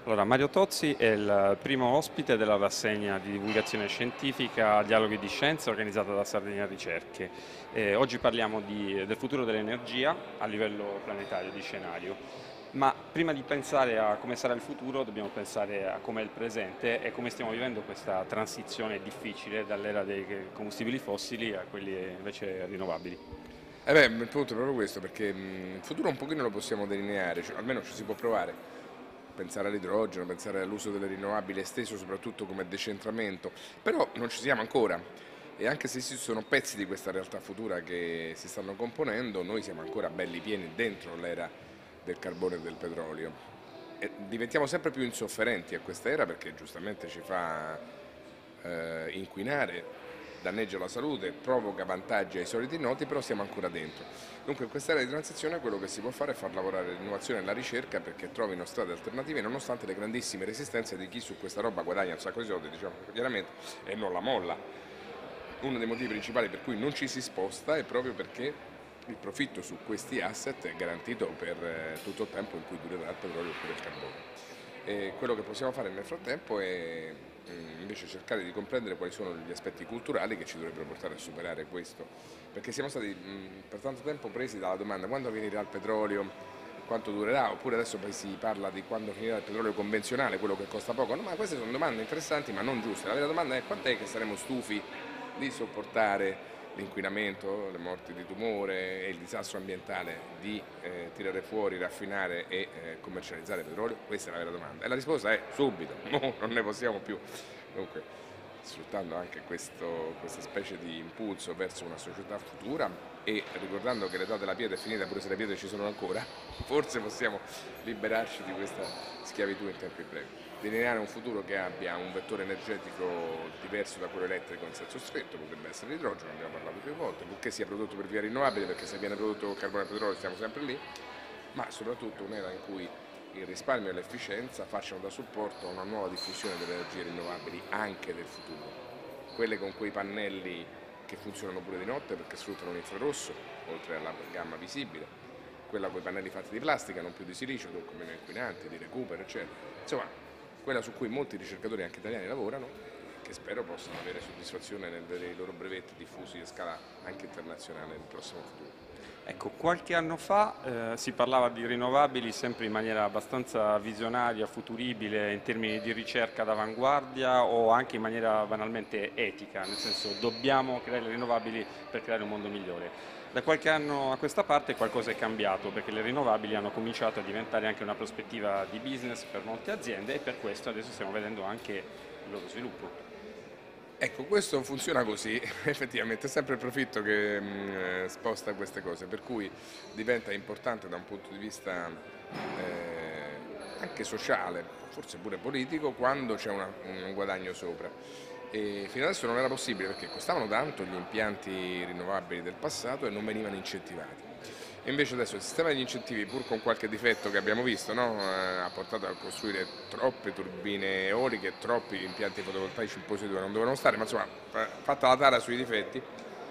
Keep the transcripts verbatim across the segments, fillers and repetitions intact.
Allora, Mario Tozzi è il primo ospite della rassegna di divulgazione scientifica Dialoghi di Scienza organizzata da Sardegna Ricerche. Eh, oggi parliamo di- del futuro dell'energia a livello planetario, di scenario. Ma prima di pensare a come sarà il futuro, dobbiamo pensare a com'è il presente e come stiamo vivendo questa transizione difficile dall'era dei combustibili fossili a quelli invece rinnovabili. Eh beh, il punto è proprio questo, perché mh, il futuro un pochino lo possiamo delineare, cioè, almeno ci si può provare. Pensare all'idrogeno, pensare all'uso delle rinnovabili esteso soprattutto come decentramento, però non ci siamo ancora e anche se ci sono pezzi di questa realtà futura che si stanno componendo, noi siamo ancora belli pieni dentro l'era del carbone e del petrolio e diventiamo sempre più insofferenti a questa era perché giustamente ci fa eh, inquinare, danneggia la salute, provoca vantaggi ai soliti noti, però siamo ancora dentro. Dunque in quest'era di transizione quello che si può fare è far lavorare l'innovazione e la ricerca perché trovino strade alternative nonostante le grandissime resistenze di chi su questa roba guadagna un sacco di soldi, diciamo chiaramente, e non la molla. Uno dei motivi principali per cui non ci si sposta è proprio perché il profitto su questi asset è garantito per eh, tutto il tempo in cui durerà il petrolio oppure il carbone. E quello che possiamo fare nel frattempo è mm, invece cercare di comprendere quali sono gli aspetti culturali che ci dovrebbero portare a superare questo, perché siamo stati mh, per tanto tempo presi dalla domanda quando finirà il petrolio, quanto durerà, oppure adesso poi si parla di quando finirà il petrolio convenzionale, quello che costa poco, no, ma queste sono domande interessanti ma non giuste, la vera domanda è quant'è che saremo stufi di sopportare l'inquinamento, le morti di tumore e il disastro ambientale di eh, tirare fuori, raffinare e eh, commercializzare petrolio? Questa è la vera domanda. E la risposta è subito, no, non ne possiamo più. Dunque, sfruttando anche questo, questa specie di impulso verso una società futura e ricordando che l'età della pietra è finita, pure se le pietre ci sono ancora, forse possiamo liberarci di questa schiavitù in tempi brevi. Delineare un futuro che abbia un vettore energetico diverso da quello elettrico in senso stretto, potrebbe essere l'idrogeno, abbiamo parlato più volte, purché sia prodotto per via rinnovabile, perché se viene prodotto con carbone e petrolio stiamo sempre lì, ma soprattutto un'era in cui il risparmio e l'efficienza facciano da supporto a una nuova diffusione delle energie rinnovabili anche del futuro. Quelle con quei pannelli che funzionano pure di notte perché sfruttano l'infrarosso, oltre alla gamma visibile, quella con i pannelli fatti di plastica, non più di silicio, dunque meno inquinanti, di recupero, eccetera. Insomma, quella su cui molti ricercatori anche italiani lavorano e che spero possano avere soddisfazione nel vedere i loro brevetti diffusi a scala anche internazionale nel prossimo futuro. Ecco, qualche anno fa eh, si parlava di rinnovabili sempre in maniera abbastanza visionaria, futuribile, in termini di ricerca d'avanguardia o anche in maniera banalmente etica, nel senso dobbiamo creare le rinnovabili per creare un mondo migliore. Da qualche anno a questa parte qualcosa è cambiato perché le rinnovabili hanno cominciato a diventare anche una prospettiva di business per molte aziende e per questo adesso stiamo vedendo anche il loro sviluppo. Ecco, questo funziona così, effettivamente è sempre il profitto che mh, eh, sposta queste cose, per cui diventa importante da un punto di vista eh, anche sociale, forse pure politico, quando c'è una- un guadagno sopra. E fino adesso non era possibile perché costavano tanto gli impianti rinnovabili del passato e non venivano incentivati. E invece adesso il sistema degli incentivi, pur con qualche difetto che abbiamo visto, no? Eh, ha portato a costruire troppe turbine eoliche e troppi impianti fotovoltaici in posti dove non dovevano stare, ma insomma, eh, fatta la tara sui difetti,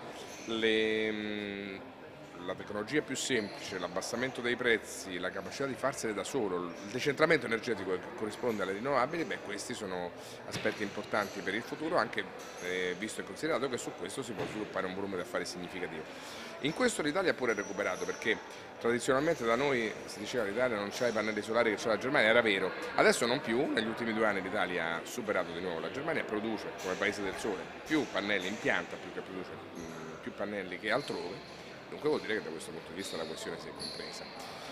le, mh, la tecnologia più semplice, l'abbassamento dei prezzi, la capacità di farsene da solo, il decentramento energetico che corrisponde alle rinnovabili, beh, questi sono aspetti importanti per il futuro, anche eh, visto e considerato che su questo si può sviluppare un volume di affari significativo. In questo l'Italia ha pure recuperato perché tradizionalmente da noi si diceva che l'Italia non c'ha i pannelli solari che c'ha la Germania, era vero, adesso non più, negli ultimi due anni l'Italia ha superato di nuovo la Germania e produce come paese del sole più pannelli in pianta, più che produce mh, più pannelli che altrove. Dunque vuol dire che da questo punto di vista la questione si è compresa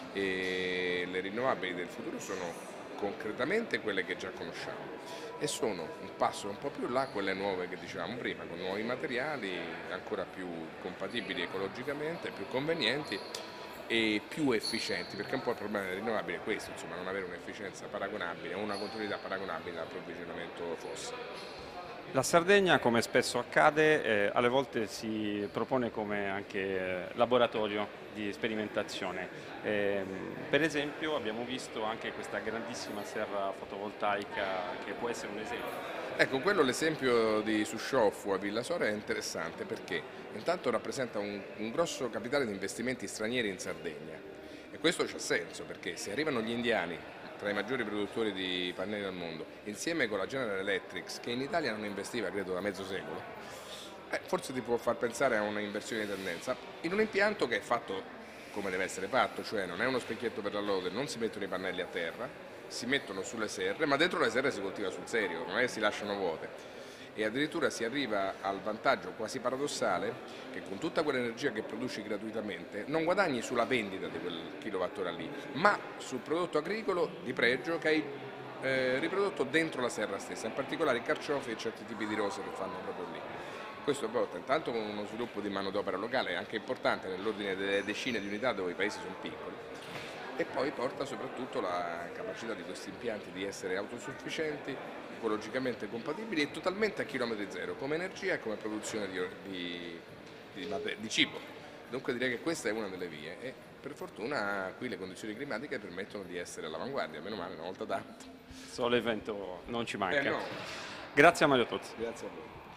e le rinnovabili del futuro sono concretamente quelle che già conosciamo e sono un passo un po' più là quelle nuove che dicevamo prima, con nuovi materiali ancora più compatibili ecologicamente, più convenienti e più efficienti, perché un po' il problema delle rinnovabili è questo, insomma, non avere un'efficienza paragonabile o una continuità paragonabile all'approvvigionamento fossile. La Sardegna, come spesso accade, eh, alle volte si propone come anche eh, laboratorio di sperimentazione. Ehm, per esempio abbiamo visto anche questa grandissima serra fotovoltaica che può essere un esempio. Ecco, quello l'esempio di Susciofu a Villa Sora è interessante perché intanto rappresenta un, un grosso capitale di investimenti stranieri in Sardegna e questo c'ha senso perché se arrivano gli indiani tra i maggiori produttori di pannelli al mondo, insieme con la General Electric, che in Italia non investiva credo da mezzo secolo, eh, forse ti può far pensare a un'inversione di tendenza, in un impianto che è fatto come deve essere fatto, cioè non è uno specchietto per la lode, non si mettono i pannelli a terra, si mettono sulle serre, ma dentro le serre si coltiva sul serio, non è che si lasciano vuote. E addirittura si arriva al vantaggio quasi paradossale che con tutta quell'energia che produci gratuitamente non guadagni sulla vendita di quel kilowattora lì, ma sul prodotto agricolo di pregio che hai eh, riprodotto dentro la serra stessa, in particolare i carciofi e certi tipi di rose che fanno proprio lì. Questo porta intanto con uno sviluppo di manodopera locale anche importante nell'ordine delle decine di unità dove i paesi sono piccoli, e poi porta soprattutto la capacità di questi impianti di essere autosufficienti, ecologicamente compatibili e totalmente a chilometri zero come energia e come produzione di, di, di, di cibo. Dunque direi che questa è una delle vie e per fortuna qui le condizioni climatiche permettono di essere all'avanguardia, meno male una volta tanto. Sole e vento non ci manca. Eh no. Grazie a Mario Tozzi. Grazie a voi.